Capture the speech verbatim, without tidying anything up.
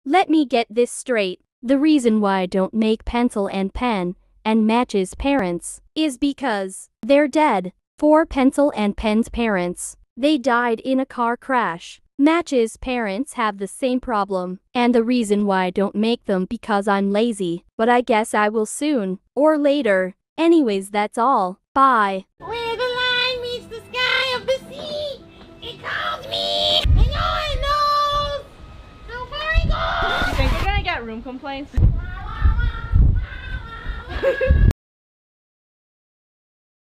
Let me get this straight. The reason why I don't make pencil and pen and Match's parents is because they're dead. For Pencil and Pen's parents, they died in a car crash. Match's parents have the same problem, and the reason why I don't make them because I'm lazy. But I guess I will soon, or later. Anyways, that's all. Bye. Where the line meets the sky of the sea, it calls me, and no one knows how far it goes. You think you're gonna get room complaints?